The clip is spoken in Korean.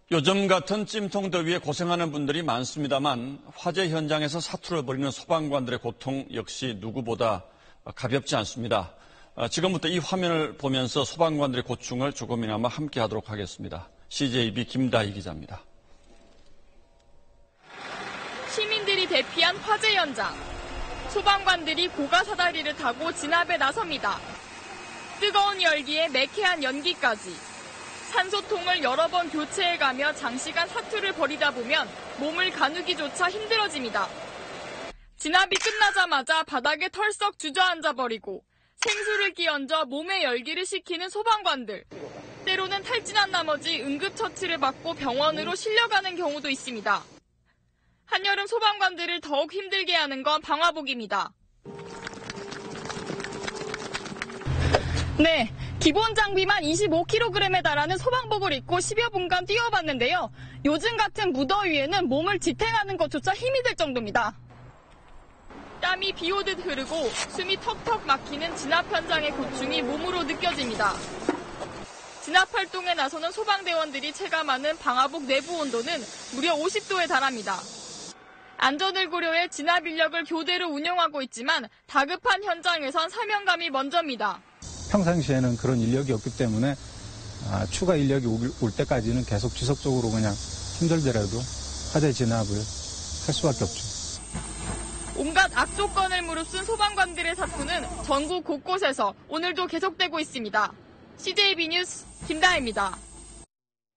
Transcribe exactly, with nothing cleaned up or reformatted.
요즘 같은 찜통더위에 고생하는 분들이 많습니다만 화재 현장에서 사투를 벌이는 소방관들의 고통 역시 누구보다 가볍지 않습니다. 지금부터 이 화면을 보면서 소방관들의 고충을 조금이나마 함께하도록 하겠습니다. 씨제이비 김다희 기자입니다. 시민들이 대피한 화재 현장. 소방관들이 고가 사다리를 타고 진압에 나섭니다. 뜨거운 열기에 매캐한 연기까지. 산소통을 여러 번 교체해가며 장시간 사투를 벌이다 보면 몸을 가누기조차 힘들어집니다. 진압이 끝나자마자 바닥에 털썩 주저앉아버리고 생수를 끼얹어 몸에 열기를 식히는 소방관들. 때로는 탈진한 나머지 응급처치를 받고 병원으로 실려가는 경우도 있습니다. 한여름 소방관들을 더욱 힘들게 하는 건 방화복입니다. 네, 기본 장비만 이십오 킬로그램에 달하는 소방복을 입고 십여 분간 뛰어봤는데요. 요즘 같은 무더위에는 몸을 지탱하는 것조차 힘이 들 정도입니다. 땀이 비 오듯 흐르고 숨이 턱턱 막히는 진압 현장의 고충이 몸으로 느껴집니다. 진압 활동에 나서는 소방대원들이 체감하는 방화복 내부 온도는 무려 오십 도에 달합니다. 안전을 고려해 진압 인력을 교대로 운영하고 있지만 다급한 현장에선 사명감이 먼저입니다. 평상시에는 그런 인력이 없기 때문에 아, 추가 인력이 올 때까지는 계속 지속적으로 그냥 힘들더라도 화재 진압을 할 수밖에 없죠. 온갖 악조건을 무릅쓴 소방관들의 사투는 전국 곳곳에서 오늘도 계속되고 있습니다. 씨제이비 뉴스 김다혜입니다.